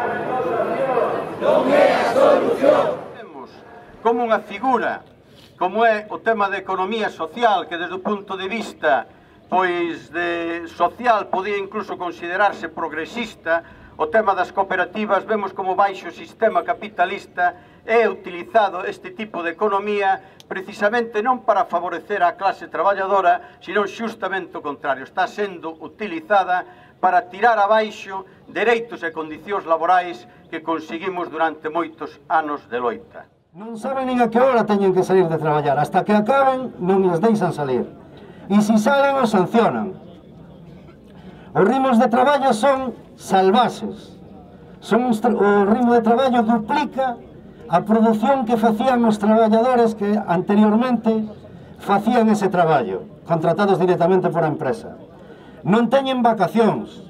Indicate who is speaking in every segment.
Speaker 1: Non é a solución.
Speaker 2: Como unha figura, como é o tema da economía social, que desde o punto de vista social podía incluso considerarse progresista, o tema das cooperativas, vemos como baixo o sistema capitalista é utilizado este tipo de economía precisamente non para favorecer a clase traballadora, sino xustamente o contrario, está sendo utilizada para tirar abaixo dereitos e condicións laborais que conseguimos durante moitos anos de loita.
Speaker 3: Non saben nin a que hora teñen que salir de traballar, hasta que acaben non les deixan salir. E se salen os sancionan. Os ritmos de traballo son salvaxes. O ritmo de traballo duplica a produción que facían os traballadores que anteriormente facían ese traballo, contratados directamente por a empresa. Non teñen vacacións.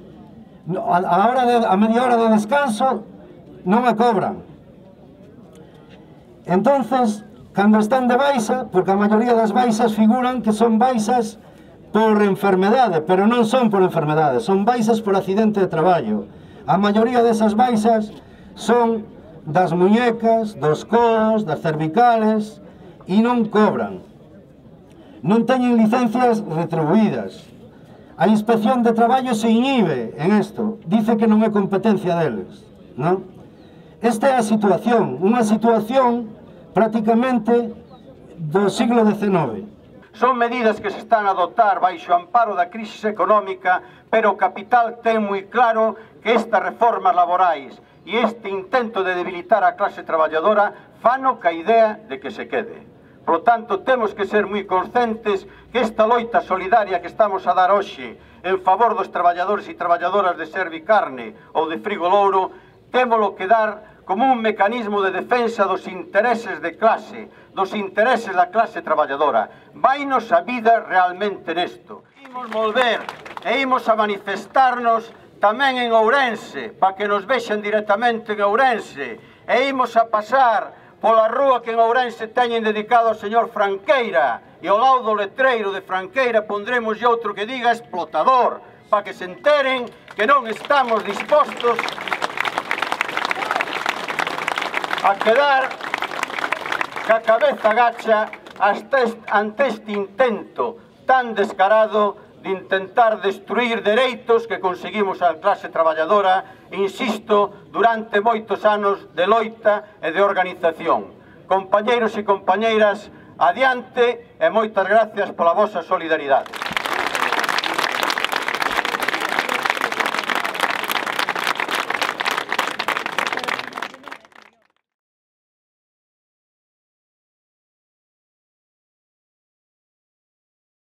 Speaker 3: A media hora de descanso non a cobran. Entonces, cando están de baixa, porque a maioría das baixas figuran que son baixas por enfermedade, pero non son por enfermedade, son baixas por accidente de traballo. A maioría desas baixas son das muñecas, dos codos, das cervicales, e non cobran. Non teñen licencias retribuídas. A Inspección de Traballo se inhibe en isto, dice que non é competencia deles, non? Esta é a situación, unha situación prácticamente do siglo XIX.
Speaker 2: Son medidas que se están a adoptar baixo o amparo da crisis económica, pero o capital ten moi claro que estas reformas laborais e este intento de debilitar a clase traballadora fano ca idea de que se quede. Por lo tanto, temos que ser moi conscientes que esta loita solidaria que estamos a dar hoxe en favor dos traballadores e traballadoras de Servicarne ou de Frigolouro, témolo que dar como un mecanismo de defensa dos intereses de clase, dos intereses da clase traballadora. Vainos a vida realmente nesto. Imos volver e imos a manifestarnos tamén en Ourense, para que nos vexan directamente en Ourense, e imos a pasar pola rúa que en Ourense teñen dedicado ao señor Franqueira, e ao lado do letreiro de Franqueira pondremos outro que diga explotador, para que se enteren que non estamos dispostos a quedar ca cabeza gacha ante este intento tan descarado de intentar destruir dereitos que conseguimos a clase traballadora, insisto, durante moitos anos de loita e de organización. Compañeiros e compañeiras, adiante e moitas gracias pola vosa solidaridade.